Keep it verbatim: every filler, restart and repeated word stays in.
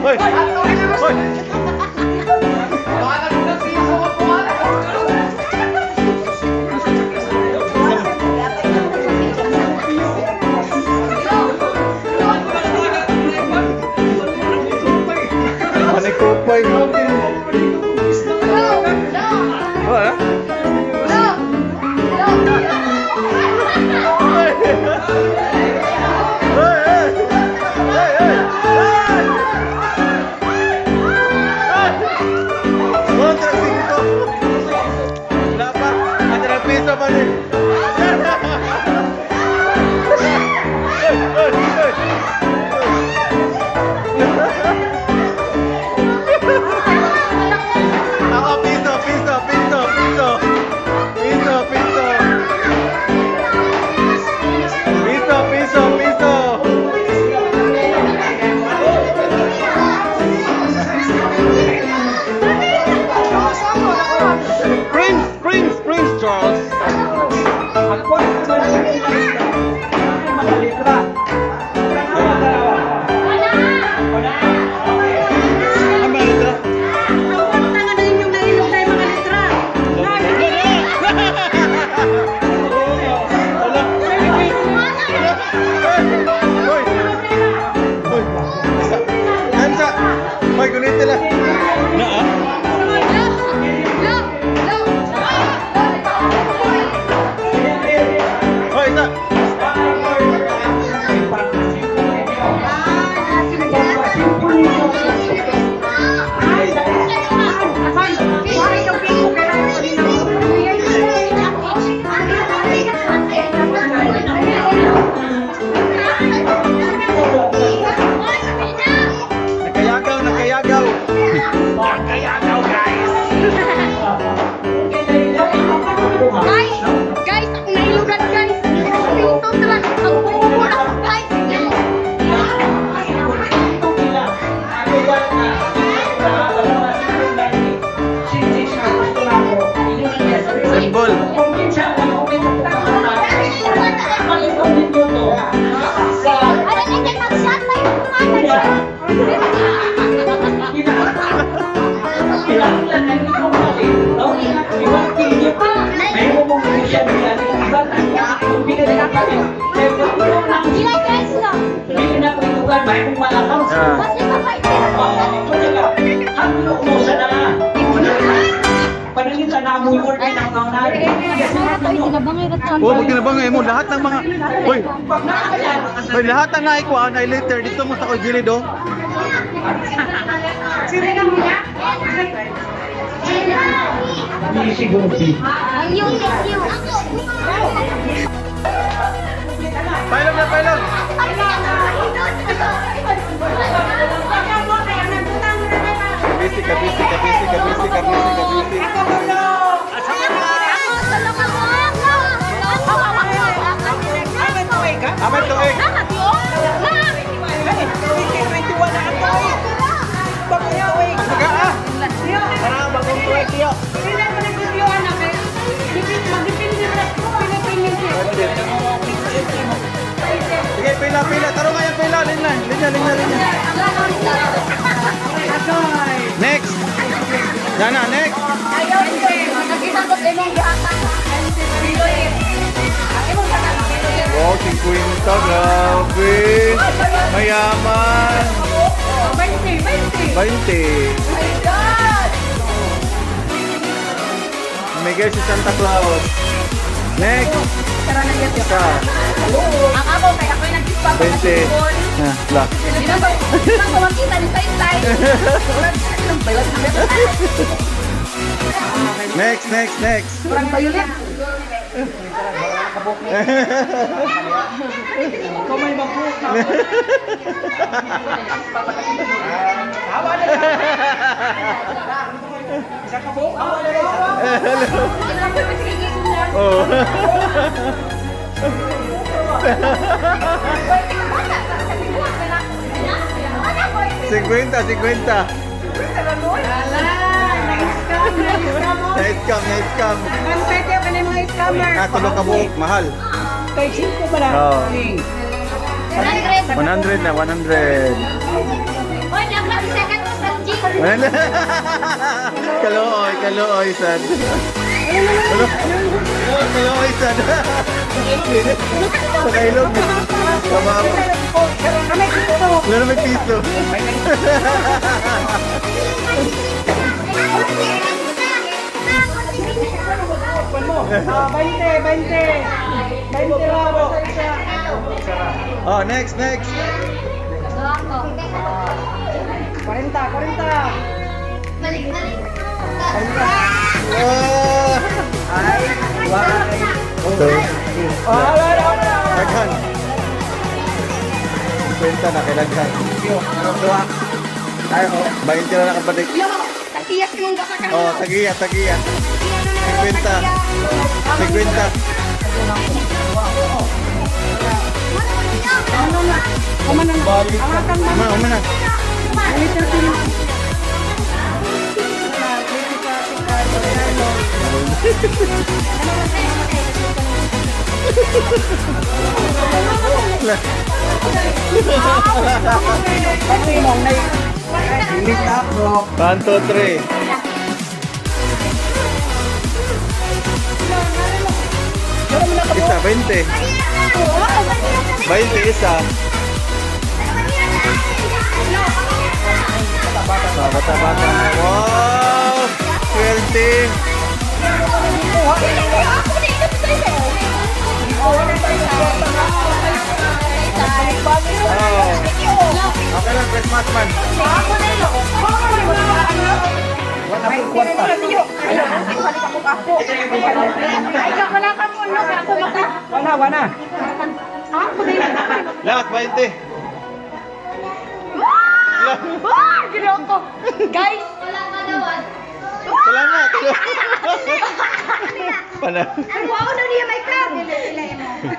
Hoy! Hoy! Ano kupay? Wala? Oh, magkinabangay mo lahat ng mga hoy. Hoy, lahat ng naikuha na liter dito mo sa koy gilid do. Hindi siguro si. Yung yung Pailog na pailog. Kabisi, kabisi, kabisi, kabisi, kabisi, kabisi. Amat tuig. twenty-one na ang tuig. Bagong tuig. Maga ah. Tara, bagong tuig tiyo. Sila mo nag-videoan na kay mag-depende na pinipili siya. Sige, pila, pila. Taro nga yung pila. Linya, linya, linya, linya. Next. Yan na, next. Ayaw, nakita ko sa imong gihatan. Wow, fifty. Grabe. Mayaman. twenty, twenty. twenty. Oh my God! Miguel si Santa Claus. Next. Tara na yan. Isa. Ang ako, kaya ako'y nag-ispa ko twenty. Ah, la. Hindi ba makita ni Tay-Tay? Next, next, next. Kurang bayulit. Kamay mabuk. Awa na lang. Isa ka po? Awa na lang. Hello. Oh. Cinquenta, cinquenta. Na-scam, na-scam. Pwede ka na mga scammer. Natulog ka buhok, mahal. Kay cinco ba lang? Oo. one hundred. one hundred na, one hundred. Hoy, dapat second mo sa G. Wala. Kaluoy, kaluoy, sad. Kalu kaluoy, sad. Sa kailog. Kamama. Wala na may piso. Ah, twenty, twenty. twenty lang po. Oh, next, next. forty, forty. Balik, balik. Oh. Ay, why? So, Oh, wala, wala. daghan. Kwenta na kay daghan. Dua. Ay, oh, twenty na nakabalik. Tagiyas mong gasa ka. Oh, tagiya, tagiya. Kwenta. Kwenta. Ano na? Kumanan. Angatan mo. Uma, uma na. Little pin. Pati mong na English up, bro. One, two, three. Isa, twenty. twenty, isa. Ah, bata-bata. Wow! twenty. Oh. Okay lang, Christmas man. Wala po kwarta. Wala, wala. Lahat, twenty. Guys! Salamat. Pana. Ang wow na niya may club!